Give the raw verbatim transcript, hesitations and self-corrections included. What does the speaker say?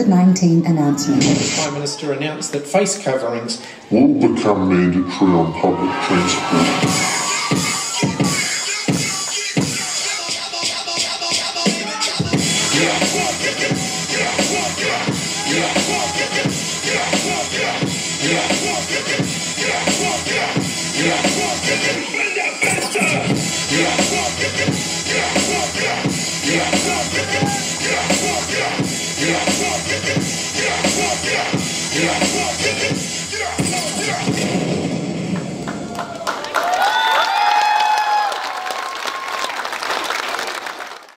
COVID nineteen announcement. The Prime Minister announced that face coverings will become mandatory on public transport. Yeah.